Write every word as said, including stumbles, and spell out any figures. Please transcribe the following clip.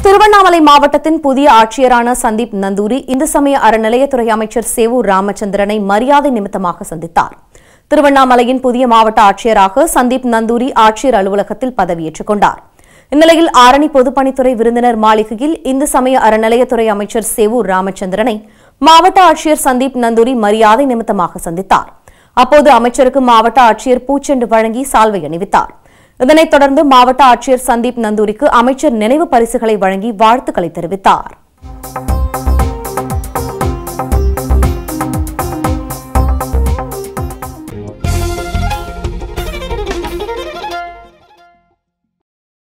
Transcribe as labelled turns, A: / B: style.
A: திருவண்ணாமலை மாவட்டத்தின் புதிய ஆட்சியரான சந்தீப் நந்தூரி இந்து சமய அறநிலையத்துறை அமைச்சர் சேவூர் ராமச்சந்திரனை மரியாதை நிமித்தமாக சந்தித்தார். திருவண்ணாமலையின் புதிய மாவட்ட ஆட்சியராக சந்தீப் நந்தூரி ஆட்சியர் அலுவலகத்தில் பதவியேற்றுக் கொண்டார். இந்நிலையில் ஆரணி பொதுப்பணித்துறை விருந்தினர் மாளிகையில் இந்து சமய அறநிலையத்துறை அமைச்சர் சேவூர் ராமச்சந்திரனை மாவட்ட ஆட்சியர் சந்தீப் நந்தூரி மரியாதை நிமித்தமாக சந்தித்தார். அப்போது அமைச்சருக்கு மாவட்ட ஆட்சியர் பூச்செண்டு வழங்கி சால்வை அணிவித்தார். இதனைத் தொடர்ந்து மாவட்ட ஆட்சியர் சந்தீப் நந்தூரிக்கு அமைச்சர் நினைவு பரிசுகளை வழங்கி வாழ்த்துக்களை தெரிவித்தார்.